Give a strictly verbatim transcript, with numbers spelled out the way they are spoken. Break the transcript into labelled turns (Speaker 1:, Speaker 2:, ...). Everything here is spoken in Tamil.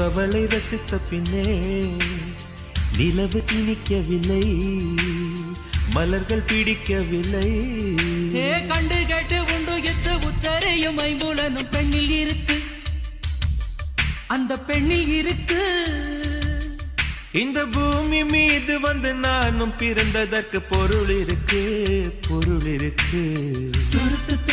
Speaker 1: அவளை ரசித்த பின்னே நிலவு இனிக்கவில்லை, மலர்கள் பிடிக்கவில்லை.
Speaker 2: ஏ கண்டு கேட்டு உண்டு எத்து உத்தரையும் ஐம்புலனும் பெண்ணில் இருக்கு, அந்த பெண்ணில் இருக்கு.
Speaker 1: இந்த பூமி மீது வந்து நானும் பிறந்ததற்கு பொருள் இருக்கு, பொருள் இருக்கு.